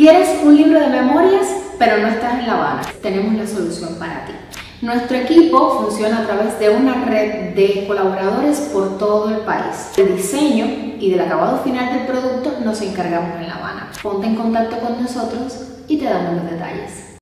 ¿Quieres un libro de memorias, pero no estás en La Habana? Tenemos la solución para ti. Nuestro equipo funciona a través de una red de colaboradores por todo el país. Del diseño y del acabado final del producto nos encargamos en La Habana. Ponte en contacto con nosotros y te damos los detalles.